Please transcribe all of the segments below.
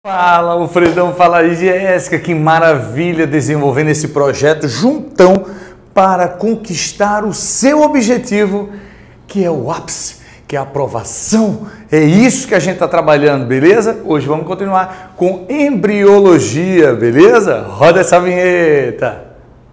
Fala, Alfredão, fala Jéssica, que maravilha desenvolvendo esse projeto juntão para conquistar o seu objetivo, que é o ápice, que é a aprovação. É isso que a gente está trabalhando, beleza? Hoje vamos continuar com embriologia, beleza? Roda essa vinheta.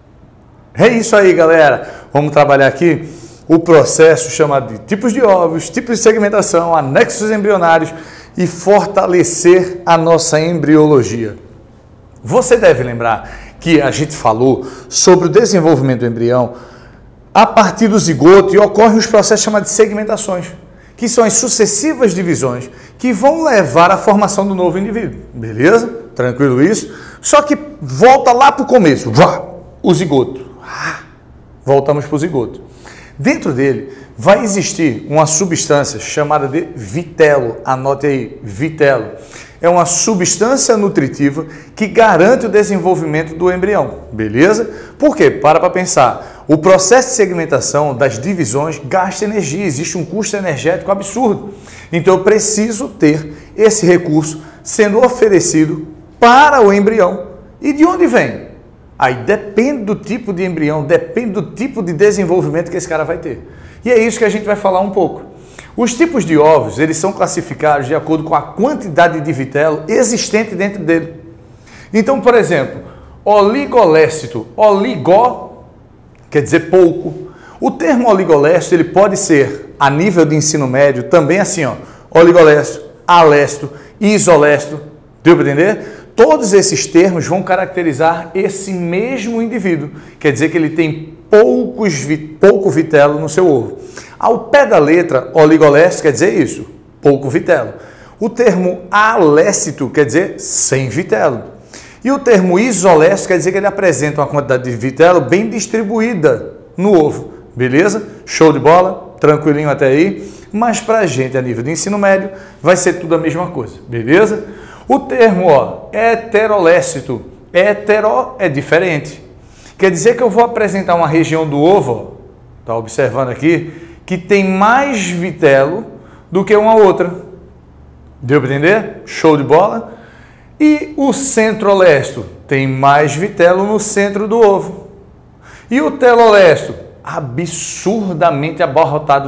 É isso aí, galera. Vamos trabalhar aqui o processo chamado de tipos de óvulos, tipos de segmentação, anexos embrionários e fortalecer a nossa embriologia. Você deve lembrar que a gente falou sobre o desenvolvimento do embrião a partir do zigoto e ocorrem os processos chamados de segmentações, que são as sucessivas divisões que vão levar à formação do novo indivíduo. Beleza? Tranquilo isso? Só que volta lá para o começo, o zigoto. Voltamos para o zigoto. Dentro dele vai existir uma substância chamada de vitelo. Anote aí, vitelo. É uma substância nutritiva que garante o desenvolvimento do embrião. Beleza? Por quê? Para pensar. O processo de segmentação das divisões gasta energia. Existe um custo energético absurdo. Então eu preciso ter esse recurso sendo oferecido para o embrião. E de onde vem? Aí depende do tipo de embrião, depende do tipo de desenvolvimento que esse cara vai ter. E é isso que a gente vai falar um pouco. Os tipos de ovos, eles são classificados de acordo com a quantidade de vitelo existente dentro dele. Então, por exemplo, oligolécito, oligó quer dizer pouco. O termo oligolécito, ele pode ser, a nível de ensino médio, também assim, ó, oligolécito, alécito, isolécito, deu para entender? Todos esses termos vão caracterizar esse mesmo indivíduo. Quer dizer que ele tem pouco vitelo no seu ovo. Ao pé da letra, oligolécito quer dizer isso, pouco vitelo. O termo alécito quer dizer sem vitelo. E o termo isolécito quer dizer que ele apresenta uma quantidade de vitelo bem distribuída no ovo. Beleza? Show de bola? Tranquilinho até aí? Mas para a gente, a nível de ensino médio, vai ser tudo a mesma coisa. Beleza? O termo heterolécito, hetero é diferente. Quer dizer que eu vou apresentar uma região do ovo, está observando aqui, que tem mais vitelo do que uma outra. Deu para entender? Show de bola? E o centrolécito tem mais vitelo no centro do ovo. E o telolécito, absurdamente abarrotado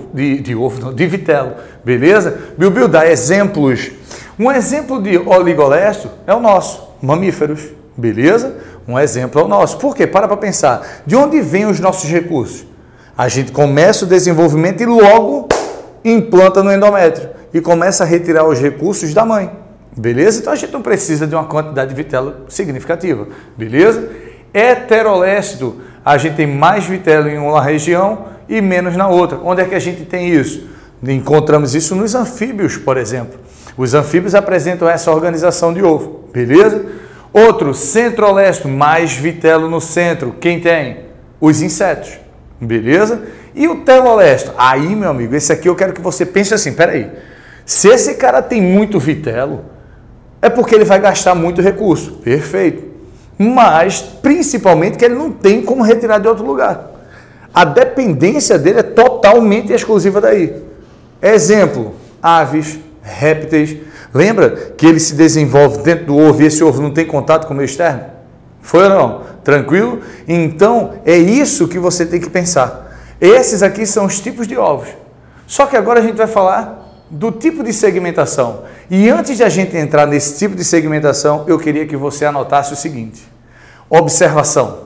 de vitelo. Beleza? Bill, dá exemplos. Um exemplo de oligolécito é o nosso, mamíferos, beleza? Um exemplo é o nosso. Por quê? Para pensar. De onde vêm os nossos recursos? A gente começa o desenvolvimento e logo implanta no endométrio e começa a retirar os recursos da mãe, beleza? Então a gente não precisa de uma quantidade de vitelo significativa, beleza? Heterolécito, a gente tem mais vitelo em uma região e menos na outra. Onde é que a gente tem isso? Encontramos isso nos anfíbios, por exemplo. Os anfíbios apresentam essa organização de ovo, beleza? Outro, centrolécito, mais vitelo no centro. Quem tem? Os insetos, beleza? E o telolécito? Aí, meu amigo, esse aqui eu quero que você pense assim, peraí. Se esse cara tem muito vitelo, é porque ele vai gastar muito recurso. Perfeito. Mas, principalmente, que ele não tem como retirar de outro lugar. A dependência dele é totalmente exclusiva daí. Exemplo, aves, répteis. Lembra que ele se desenvolve dentro do ovo e esse ovo não tem contato com o meio externo? Foi ou não? Tranquilo? Então, é isso que você tem que pensar. Esses aqui são os tipos de ovos. Só que agora a gente vai falar do tipo de segmentação. E antes de a gente entrar nesse tipo de segmentação, eu queria que você anotasse o seguinte. Observação.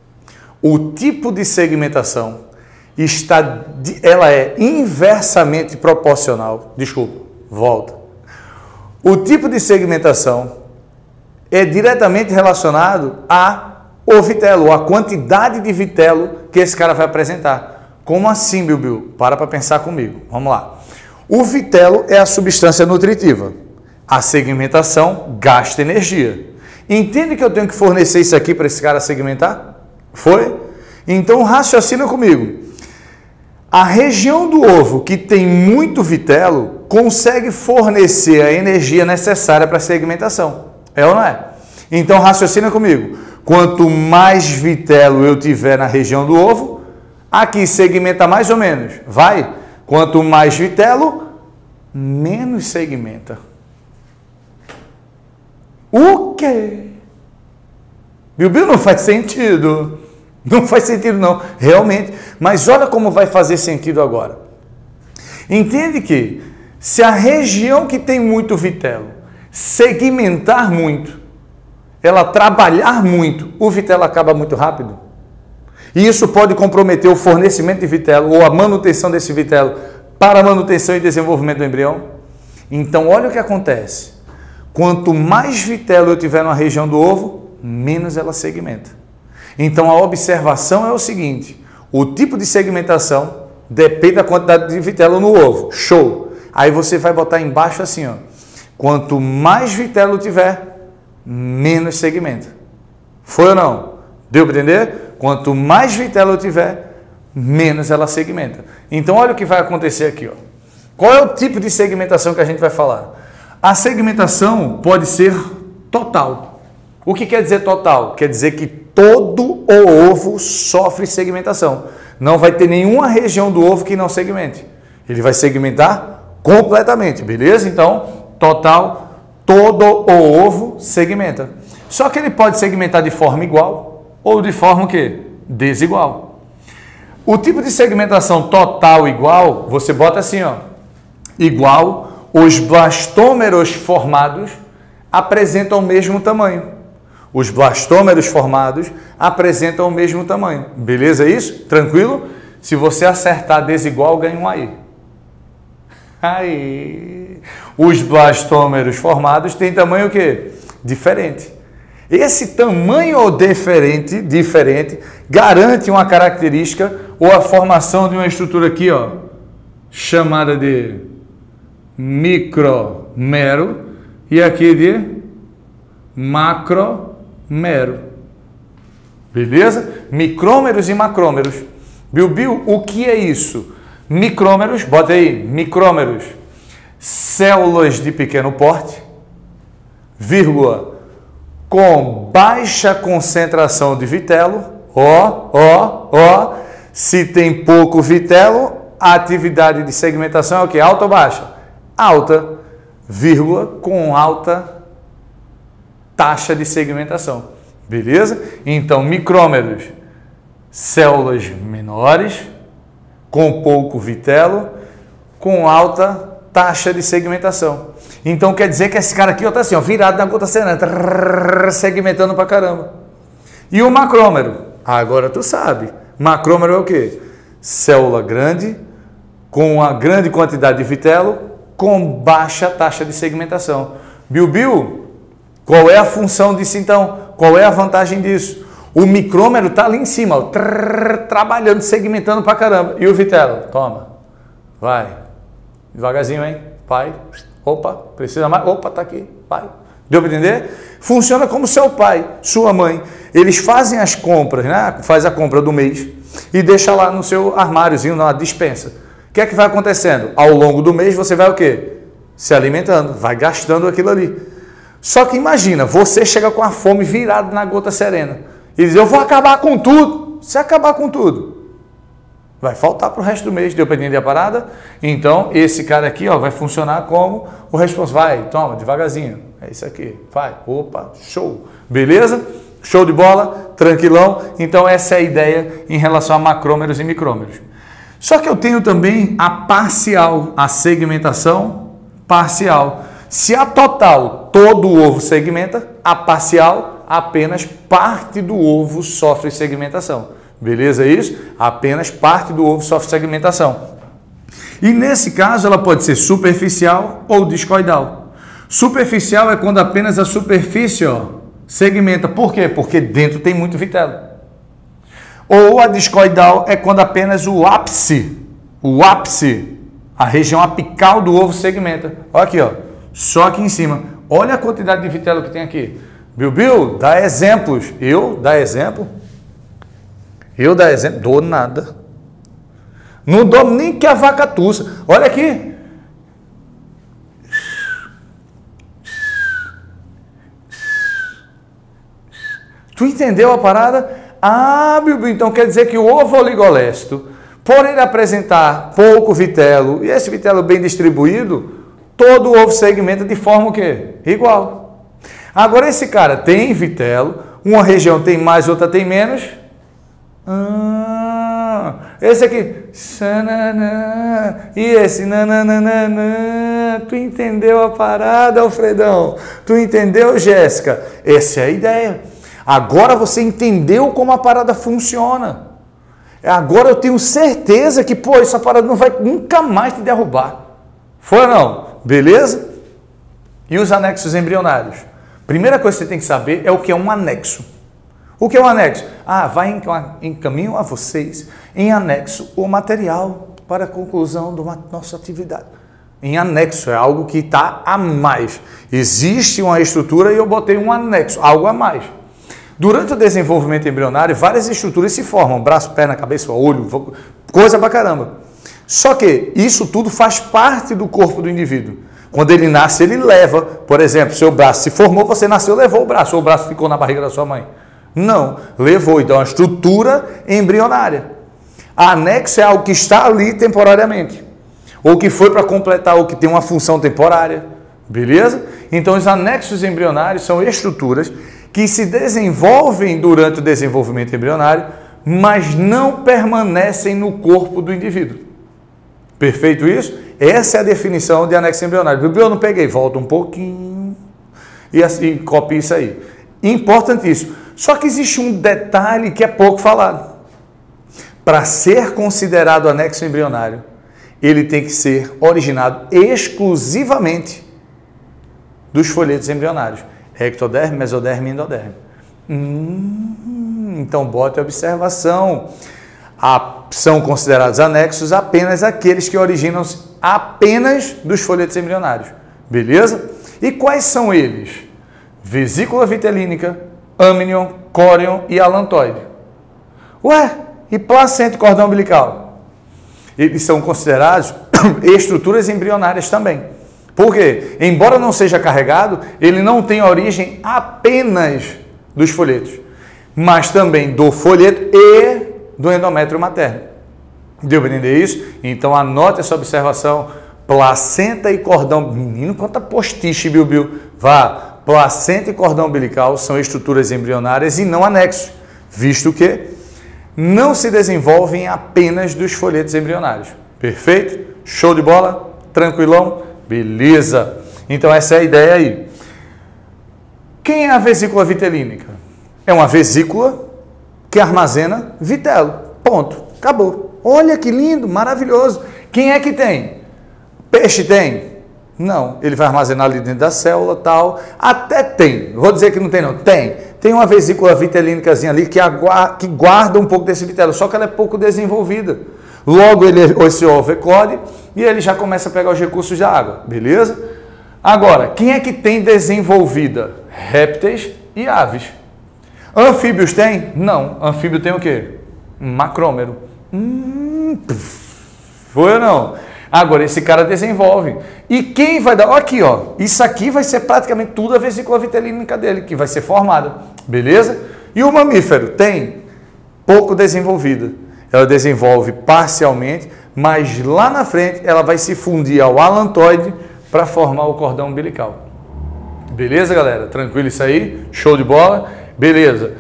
O tipo de segmentação ela é inversamente proporcional. Desculpa, volta. O tipo de segmentação é diretamente relacionado ao vitelo, a quantidade de vitelo que esse cara vai apresentar. Como assim, Bill? Para pensar comigo. Vamos lá. O vitelo é a substância nutritiva. A segmentação gasta energia. Entende que eu tenho que fornecer isso aqui para esse cara segmentar? Foi? Então raciocina comigo. A região do ovo que tem muito vitelo consegue fornecer a energia necessária para a segmentação. É ou não é? Então raciocina comigo. Quanto mais vitelo eu tiver na região do ovo, aqui segmenta mais ou menos. Vai? Quanto mais vitelo, menos segmenta. O quê? Bilbil, não faz sentido. Não faz sentido não, realmente. Mas olha como vai fazer sentido agora. Entende que se a região que tem muito vitelo segmentar muito, ela trabalhar muito, o vitelo acaba muito rápido. E isso pode comprometer o fornecimento de vitelo ou a manutenção desse vitelo para a manutenção e desenvolvimento do embrião. Então, olha o que acontece. Quanto mais vitelo eu tiver na região do ovo, menos ela segmenta. Então, a observação é o seguinte: o tipo de segmentação depende da quantidade de vitelo no ovo. Show! Aí você vai botar embaixo assim, ó. Quanto mais vitelo tiver, menos segmenta. Foi ou não? Deu para entender? Quanto mais vitelo eu tiver, menos ela segmenta. Então, olha o que vai acontecer aqui, ó. Qual é o tipo de segmentação que a gente vai falar? A segmentação pode ser total. O que quer dizer total? Quer dizer que todo o ovo sofre segmentação. Não vai ter nenhuma região do ovo que não segmente. Ele vai segmentar completamente, beleza? Então, total, todo o ovo segmenta. Só que ele pode segmentar de forma igual ou de forma o quê? Desigual. O tipo de segmentação total igual, você bota assim, ó. Igual, os blastômeros formados apresentam o mesmo tamanho. Os blastômeros formados apresentam o mesmo tamanho. Beleza isso? Tranquilo? Se você acertar desigual, ganha um aí. Aí. Os blastômeros formados têm tamanho o quê? Diferente. Esse tamanho diferente garante uma característica ou a formação de uma estrutura aqui, ó, chamada de micromero e aqui de macromero. Beleza? Micrômeros e macrômeros. Bilbil, o que é isso? Micrômeros, bota aí, micrômeros, células de pequeno porte, vírgula, com baixa concentração de vitelo. Se tem pouco vitelo, a atividade de segmentação é o que? Alta ou baixa? Alta, vírgula, com alta taxa de segmentação. Beleza? Então, micrômeros, células menores, com pouco vitelo, com alta taxa de segmentação. Então, quer dizer que esse cara aqui está assim, ó, virado na gota serena, segmentando pra caramba. E o macrômero? Agora tu sabe. Macrômero é o quê? Célula grande, com uma grande quantidade de vitelo, com baixa taxa de segmentação. Bilbil, qual é a função disso então? Qual é a vantagem disso? O micrômero está ali em cima, ó, trabalhando, segmentando pra caramba. E o vitelo? Toma. Vai. Devagarzinho, hein? Vai. Opa, precisa mais. Opa, tá aqui. Vai. Deu para entender? Funciona como seu pai, sua mãe. Eles fazem as compras, né? Faz a compra do mês e deixa lá no seu armáriozinho, na dispensa. O que é que vai acontecendo? Ao longo do mês você vai o quê? Se alimentando, vai gastando aquilo ali. Só que imagina, você chega com a fome virado na gota serena e diz, eu vou acabar com tudo. Se acabar com tudo, vai faltar para o resto do mês. Deu para entender a parada? Então, esse cara aqui, ó, vai funcionar como o responsável. Vai, toma, devagarzinho. É isso aqui. Vai. Opa, show. Beleza? Show de bola, tranquilão. Então, essa é a ideia em relação a macrômeros e micrômeros. Só que eu tenho também a parcial, a segmentação parcial. Se a total, todo o ovo segmenta, a parcial, apenas parte do ovo sofre segmentação. Beleza isso? Apenas parte do ovo sofre segmentação. E nesse caso ela pode ser superficial ou discoidal. Superficial é quando apenas a superfície, ó, segmenta. Por quê? Porque dentro tem muito vitelo. Ou a discoidal é quando apenas o ápice, a região apical do ovo segmenta. Olha aqui, ó, só aqui em cima. Olha a quantidade de vitelo que tem aqui. Bilbil, dá exemplos. Eu dá exemplo? Dou nada. Não dou nem que a vaca tussa. Olha aqui. Tu entendeu a parada? Ah, Bilbil, então quer dizer que o ovo oligolécito, por ele apresentar pouco vitelo, e esse vitelo bem distribuído, todo o ovo segmenta de forma o quê? Igual. Agora esse cara tem vitelo, uma região tem mais, outra tem menos. Esse aqui, e esse, tu entendeu a parada, Alfredão? Tu entendeu, Jéssica? Essa é a ideia. Agora você entendeu como a parada funciona. Agora eu tenho certeza que, pô, essa parada não vai nunca mais te derrubar. Foi ou não? Beleza? E os anexos embrionários? Primeira coisa que você tem que saber é o que é um anexo. O que é um anexo? Vai encaminho a vocês em anexo o material para a conclusão da nossa atividade. Em anexo é algo que está a mais. Existe uma estrutura e eu botei um anexo, algo a mais. Durante o desenvolvimento embrionário, várias estruturas se formam, braço, perna, cabeça, olho, coisa pra caramba. Só que isso tudo faz parte do corpo do indivíduo. Quando ele nasce, ele leva. Por exemplo, seu braço se formou, você nasceu, levou o braço, ou o braço ficou na barriga da sua mãe. Não, levou. Então, a estrutura embrionária. Anexo é algo que está ali temporariamente, ou que foi para completar, ou que tem uma função temporária. Beleza? Então, os anexos embrionários são estruturas que se desenvolvem durante o desenvolvimento embrionário, mas não permanecem no corpo do indivíduo. Perfeito isso? Essa é a definição de anexo embrionário. Eu não peguei, volta um pouquinho e assim, copia isso aí. Importantíssimo. Só que existe um detalhe que é pouco falado. Para ser considerado anexo embrionário, ele tem que ser originado exclusivamente dos folhetos embrionários. Ectoderme, mesoderme e endoderme. Então, bote a observação. São considerados anexos apenas aqueles que originam-se apenas dos folhetos embrionários. Beleza? E quais são eles? Vesícula vitelínica, amnion, córion e alantoide. Ué, e placenta e cordão umbilical? Eles são considerados estruturas embrionárias também. Por quê? Embora não seja carregado, ele não tem origem apenas dos folhetos, mas também do folheto e do endométrio materno. Deu para entender isso? Então anote essa observação. Placenta e cordão... Menino, quanta postiche, Bilbil. Vá. Placenta e cordão umbilical são estruturas embrionárias e não anexos, visto que não se desenvolvem apenas dos folhetos embrionários. Perfeito? Show de bola? Tranquilão? Beleza. Então essa é a ideia aí. Quem é a vesícula vitelínica? É uma vesícula que armazena vitelo. Ponto. Acabou. Olha que lindo, maravilhoso. Quem é que tem? Peixe tem? Não. Ele vai armazenar ali dentro da célula, tal. Até tem. Vou dizer que não tem, não. Tem. Tem uma vesícula vitelínicazinha ali que guarda um pouco desse vitelo, só que ela é pouco desenvolvida. Logo, esse ovo eclode e ele já começa a pegar os recursos da água. Beleza? Agora, quem é que tem desenvolvida? Répteis e aves. Anfíbios tem? Não. Anfíbio tem o quê? Macrômero. Foi ou não? Agora, esse cara desenvolve. E quem vai dar... Aqui, ó. Isso aqui vai ser praticamente tudo a vesícula vitelínica dele, que vai ser formada. Beleza? E o mamífero tem? Pouco desenvolvida. Ela desenvolve parcialmente, mas lá na frente ela vai se fundir ao alantoide para formar o cordão umbilical. Beleza, galera? Tranquilo isso aí? Show de bola? Beleza.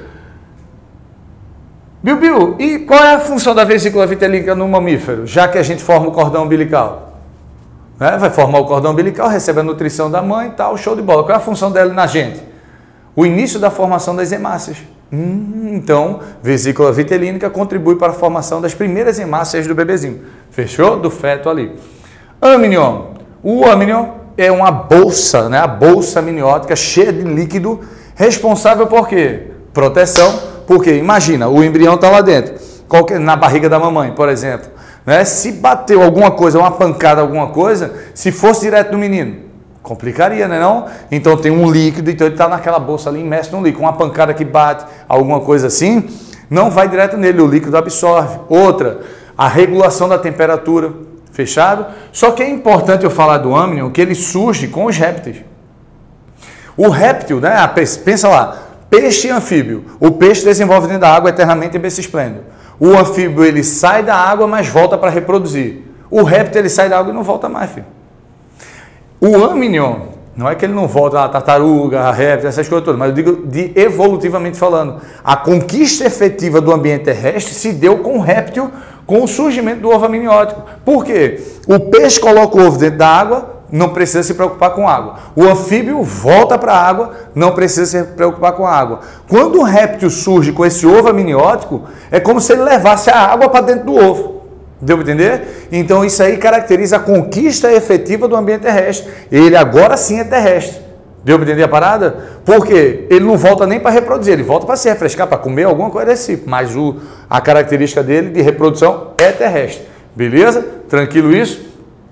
Bilbil, e qual é a função da vesícula vitelínica no mamífero, já que a gente forma o cordão umbilical? Vai formar o cordão umbilical, recebe a nutrição da mãe e tal, show de bola. Qual é a função dela na gente? O início da formação das hemácias. Então, vesícula vitelínica contribui para a formação das primeiras hemácias do bebezinho. Fechou? Do feto ali. Amnion. O amnion é uma bolsa, né? A bolsa amniótica cheia de líquido, responsável por quê? Proteção. Porque, imagina, o embrião está lá dentro, na barriga da mamãe, por exemplo. Né? Se bateu alguma coisa, uma pancada, alguma coisa, se fosse direto no menino, complicaria, né não? Então tem um líquido, então ele está naquela bolsa ali, imerso no líquido. Uma pancada que bate, alguma coisa assim, não vai direto nele, o líquido absorve. Outra, a regulação da temperatura, fechado? Só que é importante eu falar do amnion, que ele surge com os répteis. O réptil, né? Pensa lá, peixe e anfíbio. O peixe desenvolve dentro da água eternamente e bem se esplêndido. O anfíbio, ele sai da água, mas volta para reproduzir. O réptil, ele sai da água e não volta mais, filho. O amnion, Não é que ele não volta a tartaruga, a réptil, essas coisas todas, mas eu digo de evolutivamente falando. A conquista efetiva do ambiente terrestre se deu com o réptil, com o surgimento do ovo amniótico. Por quê? O peixe coloca o ovo dentro da água, não precisa se preocupar com água. O anfíbio volta para a água, não precisa se preocupar com a água. Quando o réptil surge com esse ovo amniótico, é como se ele levasse a água para dentro do ovo. Deu para entender? Então isso aí caracteriza a conquista efetiva do ambiente terrestre. Ele agora sim é terrestre. Deu para entender a parada? Porque ele não volta nem para reproduzir, ele volta para se refrescar, para comer alguma coisa desse tipo. Mas a característica dele de reprodução é terrestre. Beleza? Tranquilo isso?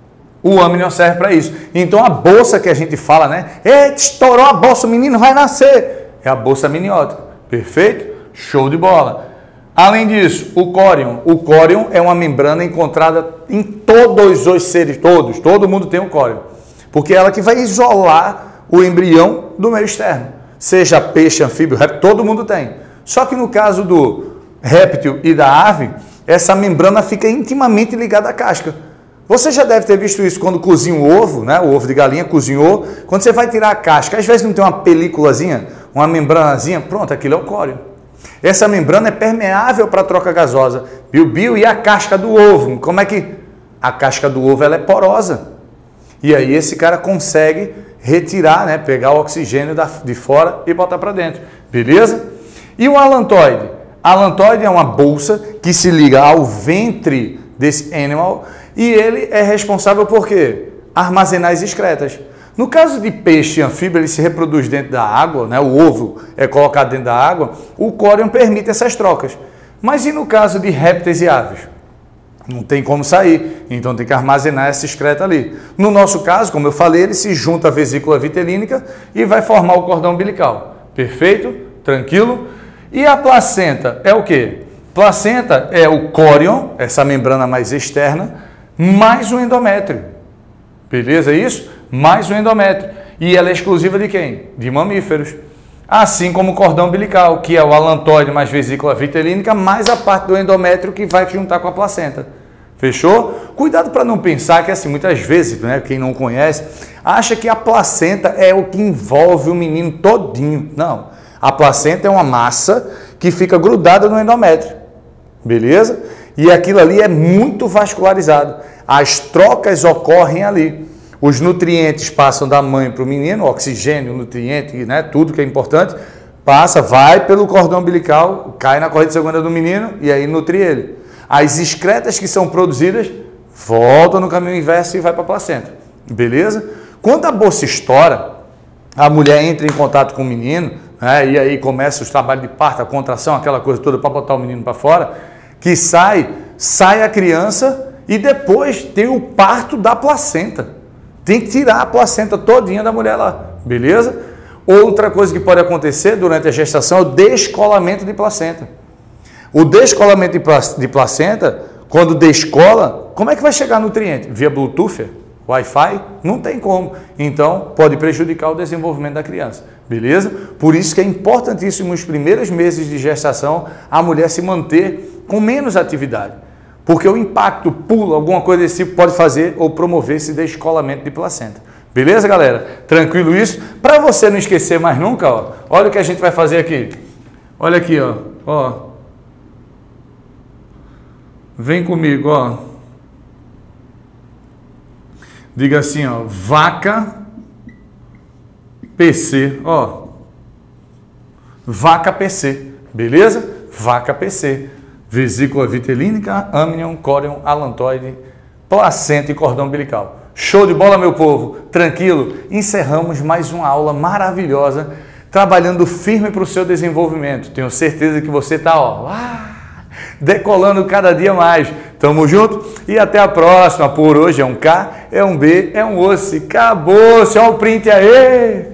O âmnion serve para isso. Então a bolsa que a gente fala, né? Estourou a bolsa, o menino vai nascer. É a bolsa amniótica. Perfeito? Show de bola. Além disso, o córion. O córion é uma membrana encontrada em todos os seres, todo mundo tem um córion. Porque é ela que vai isolar o embrião do meio externo. Seja peixe, anfíbio, réptil, todo mundo tem. Só que no caso do réptil e da ave, essa membrana fica intimamente ligada à casca. Você já deve ter visto isso quando cozinha o ovo, né? O ovo de galinha cozinhou. Quando você vai tirar a casca, às vezes não tem uma películazinha, uma membranazinha, pronto, aquilo é o córion. Essa membrana é permeável para a troca gasosa. Bio, e a casca do ovo? Como é que... A casca do ovo ela é porosa. E aí esse cara consegue retirar, né? Pegar o oxigênio de fora e botar para dentro. Beleza? E o alantoide? Alantoide é uma bolsa que se liga ao ventre desse animal e ele é responsável por quê? Armazenar as excretas. No caso de peixe e anfíbio, ele se reproduz dentro da água, né? O ovo é colocado dentro da água, o córion permite essas trocas. Mas e no caso de répteis e aves? Não tem como sair, então tem que armazenar essa excreta ali. No nosso caso, como eu falei, ele se junta à vesícula vitelínica e vai formar o cordão umbilical. Perfeito? Tranquilo? E a placenta é o quê? Placenta é o córion, essa membrana mais externa, mais o endométrio. Beleza isso? Mais o endométrio. E ela é exclusiva de quem? De mamíferos. Assim como o cordão umbilical, que é o alantoide mais vesícula vitelínica, mais a parte do endométrio que vai juntar com a placenta. Fechou? Cuidado para não pensar que, assim, muitas vezes, né, quem não conhece, acha que a placenta é o que envolve o menino todinho. Não. A placenta é uma massa que fica grudada no endométrio. Beleza? E aquilo ali é muito vascularizado. As trocas ocorrem ali. Os nutrientes passam da mãe para o menino, oxigênio, nutriente, né, tudo que é importante, passa, vai pelo cordão umbilical, cai na corrente sanguínea do menino e aí nutre ele. As excretas que são produzidas voltam no caminho inverso e vai para a placenta. Beleza? Quando a bolsa estoura, a mulher entra em contato com o menino, né, e aí começa os trabalhos de parto, a contração, aquela coisa toda para botar o menino para fora, que sai a criança e depois tem o parto da placenta. Tem que tirar a placenta todinha da mulher lá, beleza? Outra coisa que pode acontecer durante a gestação é o descolamento de placenta. O descolamento de placenta, quando descola, como é que vai chegar nutriente? Via Bluetooth? Wi-Fi? Não tem como. Então, pode prejudicar o desenvolvimento da criança, beleza? Por isso que é importantíssimo nos primeiros meses de gestação a mulher se manter com menos atividade. Porque o impacto, pulo, alguma coisa desse tipo pode fazer ou promover esse descolamento de placenta. Beleza, galera? Tranquilo isso? Para você não esquecer mais nunca, ó, olha o que a gente vai fazer aqui. Olha aqui, ó. Vem comigo, ó. Diga assim, ó, vaca PC, ó. Vaca PC, beleza? Vaca PC. Vesícula vitelínica, âmnion, córion, alantoide, placenta e cordão umbilical. Show de bola, meu povo? Tranquilo? Encerramos mais uma aula maravilhosa, trabalhando firme para o seu desenvolvimento. Tenho certeza que você está, decolando cada dia mais. Tamo junto e até a próxima. Por hoje é um K, é um B, é um osso. Acabou, se é um print aí.